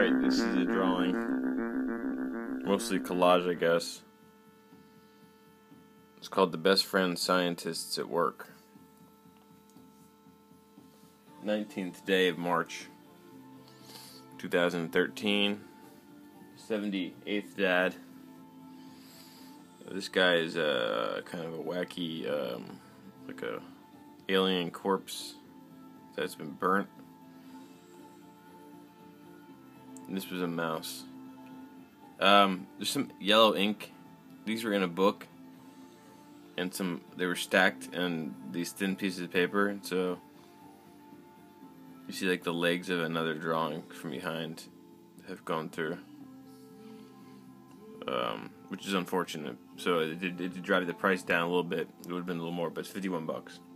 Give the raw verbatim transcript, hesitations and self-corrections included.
Alright, this is a drawing. Mostly collage, I guess. It's called The Best Friend Scientists at Work. nineteenth day of March, two thousand thirteen. seventy-eighth dad. This guy is uh, kind of a wacky, um, like a alien corpse that's been burnt. And this was a mouse. Um, there's some yellow ink. These were in a book, and some they were stacked in these thin pieces of paper. And so you see, like the legs of another drawing from behind have gone through, um, which is unfortunate. So it did, it did drive the price down a little bit. It would have been a little more, but it's fifty-one bucks.